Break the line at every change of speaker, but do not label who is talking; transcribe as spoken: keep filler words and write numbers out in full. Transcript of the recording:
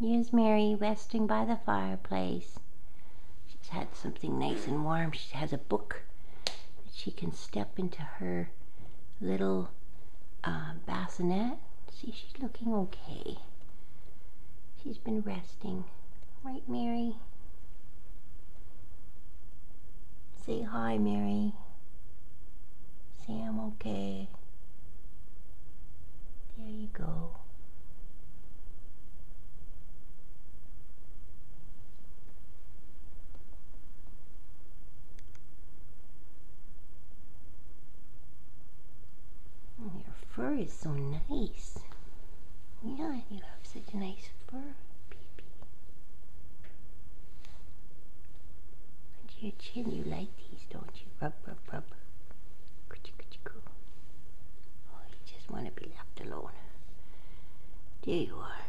Here's Mary resting by the fireplace. She's had something nice and warm. She has a book that she can step into her little uh, bassinet. See, she's looking okay. She's been resting. Right, Mary? Say hi, Mary. Say I'm okay. There you go. Oh, your fur is so nice. Yeah, you have such a nice fur, baby. Under your chin, you like these, don't you? Rub, rub, rub. Coochie, coochie, coo. Oh, you just want to be left alone. There you are.